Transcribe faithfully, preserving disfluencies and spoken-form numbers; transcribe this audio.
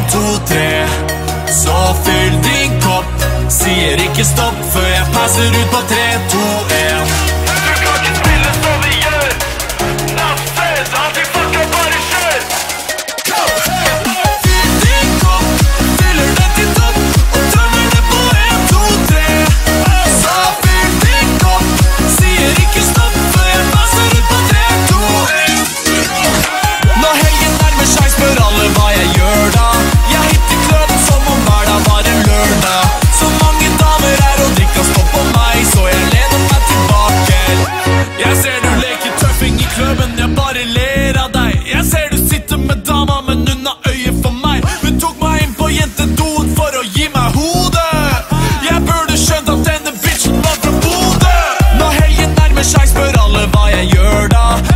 to, tre. Så fyll din kopp. Sier ikke stopp før jeg passer ut på tre, to, en. Du kan ikke spille som vi gjør. Naffet, alltid fucka, bare kjør. Fyll din kopp, fyller den til topp, og tømmer den på en, to, tre. Så fyll din kopp, sier ikke stopp før jeg passer ut på tre, to, en. Når helgen nærmer seg, spør alle hva jeg gjør da. Jeg hitter kløten som om hverdag var en lørdag. Så mange damer her og drikker stopp på meg, så jeg lener meg tilbake. Jeg ser du leker tøffing i kløben, jeg bare ler av deg. Jeg ser du sitter med dama, men hun har øye for meg. Hun tok meg inn på jentedoen for å gi meg hodet. Jeg burde skjønt at denne bitchen var fra Bodø. Når helgen nærmer seg, spør alle hva jeg gjør da.